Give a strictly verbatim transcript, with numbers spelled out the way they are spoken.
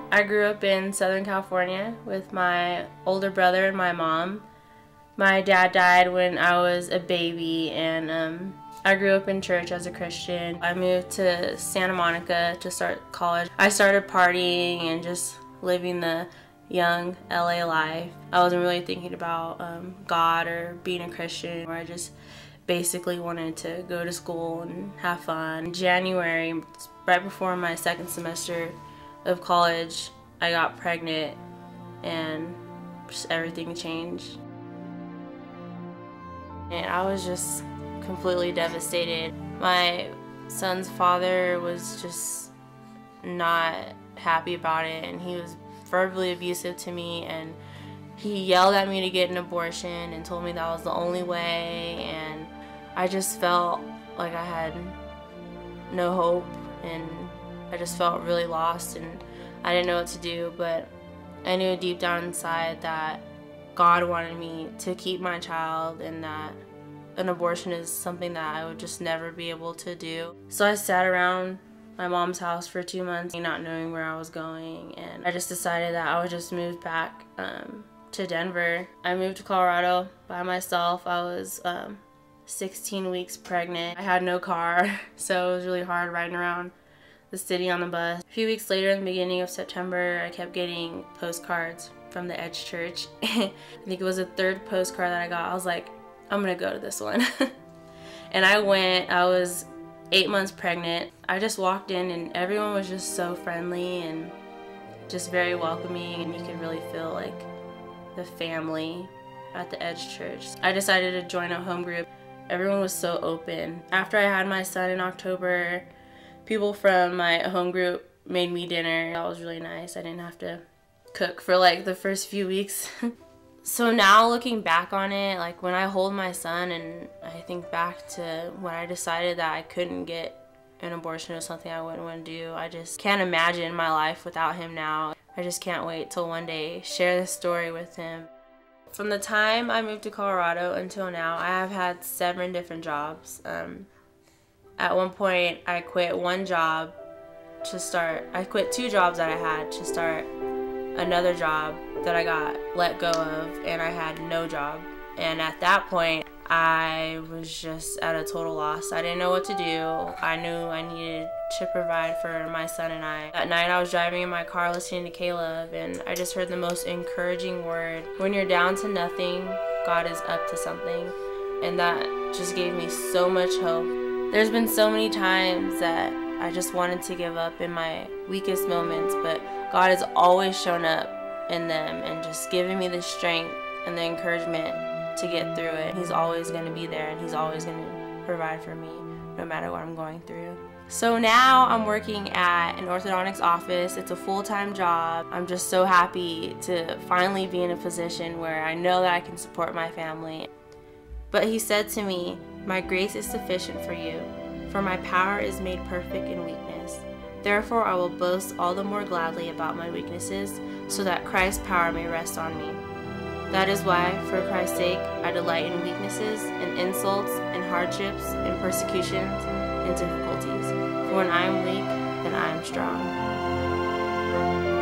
I grew up in Southern California with my older brother and my mom. My dad died when I was a baby, and um, I grew up in church as a Christian. I moved to Santa Monica to start college. I started partying and just living the young L A life. I wasn't really thinking about um, God or being a Christian. I just basically wanted to go to school and have fun. In January, right before my second semester of college, I got pregnant and just everything changed. And I was just completely devastated. My son's father was just not happy about it, and he was verbally abusive to me, and he yelled at me to get an abortion and told me that was the only way, and I just felt like I had no hope, and I just felt really lost, and I didn't know what to do. But I knew deep down inside that God wanted me to keep my child, and that an abortion is something that I would just never be able to do. So I sat around my mom's house for two months not knowing where I was going, and I just decided that I would just move back um, to Denver. I moved to Colorado by myself. I was um, sixteen weeks pregnant. I had no car, so it was really hard riding around the city on the bus. A few weeks later, in the beginning of September, I kept getting postcards from the Edge Church. I think it was the third postcard that I got. I was like, I'm gonna go to this one. And I went. I was eight months pregnant. I just walked in and everyone was just so friendly and just very welcoming, and you could really feel like the family at the Edge Church. I decided to join a home group. Everyone was so open. After I had my son in October, people from my home group made me dinner. That was really nice. I didn't have to cook for like the first few weeks. So now looking back on it, like when I hold my son and I think back to when I decided that I couldn't get an abortion or something I wouldn't want to do, I just can't imagine my life without him now. I just can't wait till one day share this story with him. From the time I moved to Colorado until now, I have had seven different jobs. Um, at one point, I quit one job to start, I quit two jobs that I had to start another job that I got let go of, and I had no job. And at that point, I was just at a total loss. I didn't know what to do. I knew I needed to provide for my son and I. That night I was driving in my car listening to Caleb, and I just heard the most encouraging word. When you're down to nothing, God is up to something. And that just gave me so much hope. There's been so many times that I just wanted to give up in my weakest moments, but God has always shown up in them and just given me the strength and the encouragement to get through it. He's always going to be there, and he's always going to provide for me no matter what I'm going through. So now I'm working at an orthodontics office. It's a full-time job. I'm just so happy to finally be in a position where I know that I can support my family. But he said to me, "My grace is sufficient for you, for my power is made perfect in weakness. Therefore I will boast all the more gladly about my weaknesses, so that Christ's power may rest on me. That is why, for Christ's sake, I delight in weaknesses, in insults, in hardships, in persecutions, in difficulties. For when I am weak, then I am strong."